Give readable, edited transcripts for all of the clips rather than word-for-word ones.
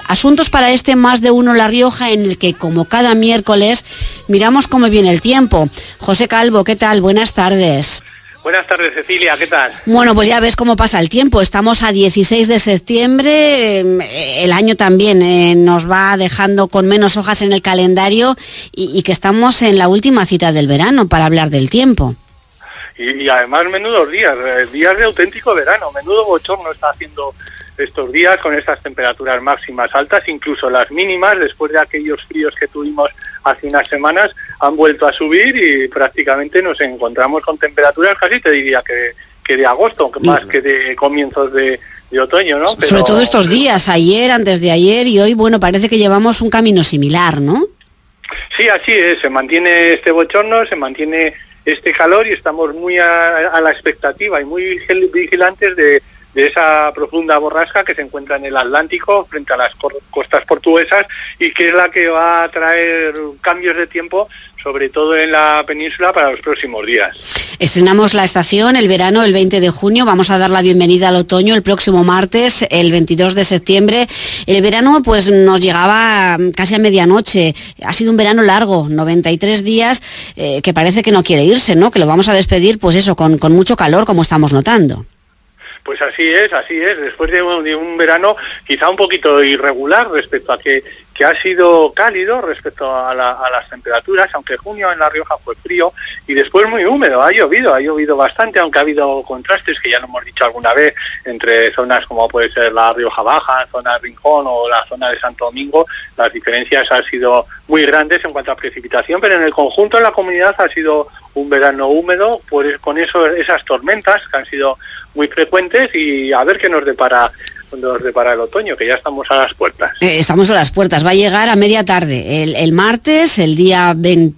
asuntos para este Más de Uno La Rioja, en el que, como cada miércoles, miramos cómo viene el tiempo. José Calvo, ¿qué tal? Buenas tardes. Buenas tardes, Cecilia, ¿qué tal? Bueno, pues ya ves cómo pasa el tiempo. Estamos a 16 de septiembre, el año también nos va dejando con menos hojas en el calendario y que estamos en la última cita del verano para hablar del tiempo. Y además menudos días de auténtico verano, menudo bochorno está haciendo estos días con estas temperaturas máximas altas, incluso las mínimas, después de aquellos fríos que tuvimos hace unas semanas, han vuelto a subir y prácticamente nos encontramos con temperaturas casi te diría que de agosto, más que de comienzos de otoño, ¿no? Pero sobre todo estos días, ayer, antes de ayer y hoy, bueno, parece que llevamos un camino similar, ¿no? Sí, así es, se mantiene este bochorno, se mantiene este calor y estamos muy a la expectativa y muy vigilantes de esa profunda borrasca que se encuentra en el Atlántico frente a las costas portuguesas y que es la que va a traer cambios de tiempo, sobre todo en la península, para los próximos días. Estrenamos la estación, el verano, el 20 de junio, vamos a dar la bienvenida al otoño el próximo martes, el 22 de septiembre. El verano pues nos llegaba casi a medianoche, ha sido un verano largo, 93 días, que parece que no quiere irse, ¿no? Que lo vamos a despedir pues eso, con mucho calor, como estamos notando. Pues así es, después de un verano quizá un poquito irregular respecto a que ha sido cálido respecto a las temperaturas, aunque junio en La Rioja fue frío y después muy húmedo, ha llovido bastante, aunque ha habido contrastes que ya lo hemos dicho alguna vez entre zonas como puede ser La Rioja Baja, zona de Rincón o la zona de Santo Domingo. Las diferencias han sido muy grandes en cuanto a precipitación, pero en el conjunto de la comunidad ha sido un verano húmedo, pues con esas tormentas que han sido muy frecuentes y a ver qué nos depara el otoño, que ya estamos a las puertas. Estamos a las puertas, va a llegar a media tarde, el martes, el día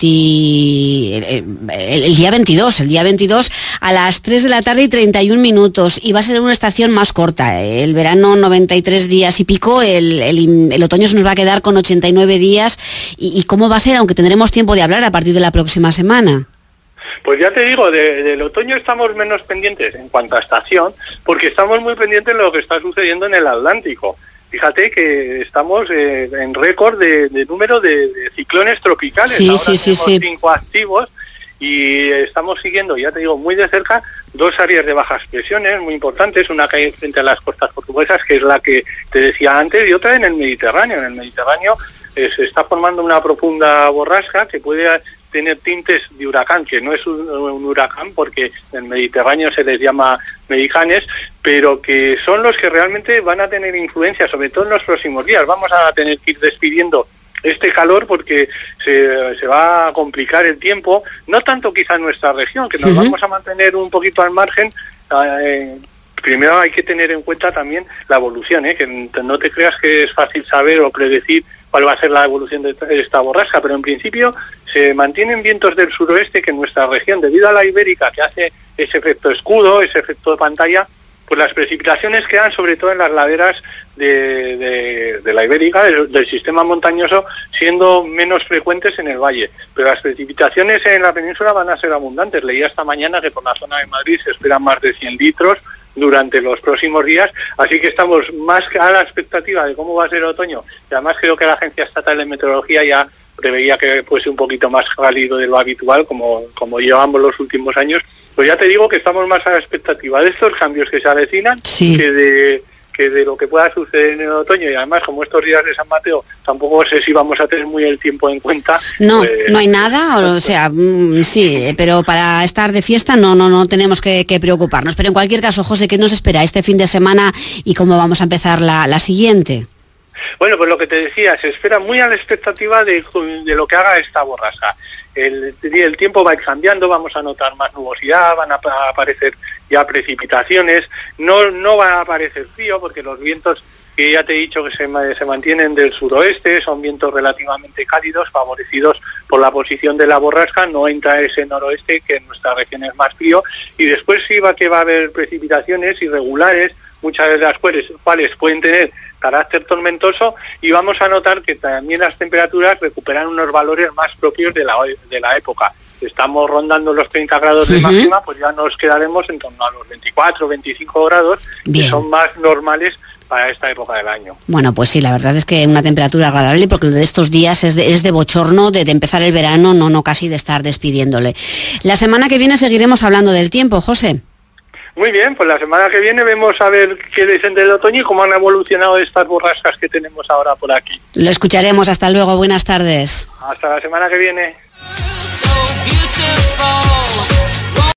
22, a las 3 de la tarde y 31 minutos, y va a ser una estación más corta. El verano 93 días y pico, el otoño se nos va a quedar con 89 días, y ¿cómo va a ser? Aunque tendremos tiempo de hablar a partir de la próxima semana. Pues ya te digo, del otoño estamos menos pendientes en cuanto a estación, porque estamos muy pendientes de lo que está sucediendo en el Atlántico. Fíjate que estamos en récord de número de ciclones tropicales. Sí, ahora sí, tenemos sí. 5 activos y estamos siguiendo, ya te digo, muy de cerca 2 áreas de bajas presiones muy importantes, una que hay frente a las costas portuguesas, que es la que te decía antes, y otra en el Mediterráneo. En el Mediterráneo se está formando una profunda borrasca que puede tener tintes de huracán, que no es un huracán porque en el Mediterráneo se les llama medicanes, pero que son los que realmente van a tener influencia, sobre todo en los próximos días. Vamos a tener que ir despidiendo este calor porque se va a complicar el tiempo, no tanto quizá en nuestra región, que nos vamos a mantener un poquito al margen. Primero hay que tener en cuenta también la evolución, que no te creas que es fácil saber o predecir cuál va a ser la evolución de esta borrasca, pero en principio se mantienen vientos del suroeste que en nuestra región, debido a la ibérica que hace ese efecto escudo, ese efecto de pantalla, pues las precipitaciones quedan sobre todo en las laderas de la ibérica, del sistema montañoso, siendo menos frecuentes en el valle. Pero las precipitaciones en la península van a ser abundantes. Leía esta mañana que por la zona de Madrid se esperan más de 100 litros durante los próximos días, así que estamos más a la expectativa de cómo va a ser el otoño, y además creo que la Agencia Estatal de Meteorología ya preveía que fuese un poquito más cálido de lo habitual, como llevamos los últimos años. Pues ya te digo que estamos más a la expectativa de estos cambios que se avecinan, sí, que de lo que pueda suceder en el otoño, y además como estos días de San Mateo tampoco sé si vamos a tener muy el tiempo en cuenta. No, pues, no hay nada, o sea, sí, pero para estar de fiesta no tenemos que preocuparnos. Pero en cualquier caso, José, ¿qué nos espera este fin de semana y cómo vamos a empezar la siguiente? Bueno, pues lo que te decía, se espera muy a la expectativa de lo que haga esta borrasca. El tiempo va a ir cambiando, vamos a notar más nubosidad, van a aparecer ya precipitaciones, no va a aparecer frío porque los vientos que ya te he dicho que se mantienen del suroeste, son vientos relativamente cálidos, favorecidos por la posición de la borrasca, no entra ese noroeste que en nuestra región es más frío, y después sí va a haber precipitaciones irregulares, muchas de las cuales pueden tener carácter tormentoso, y vamos a notar que también las temperaturas recuperan unos valores más propios de la época. Estamos rondando los 30 grados de máxima, pues ya nos quedaremos en torno a los 24, 25 grados, que son más normales para esta época del año. Bueno, pues sí, la verdad es que una temperatura agradable, porque de estos días es de bochorno, de empezar el verano, no casi de estar despidiéndole. La semana que viene seguiremos hablando del tiempo, José. Muy bien, pues la semana que viene vemos a ver qué dicen del otoño y cómo han evolucionado estas borrascas que tenemos ahora por aquí. Lo escucharemos. Hasta luego. Buenas tardes. Hasta la semana que viene. So beautiful.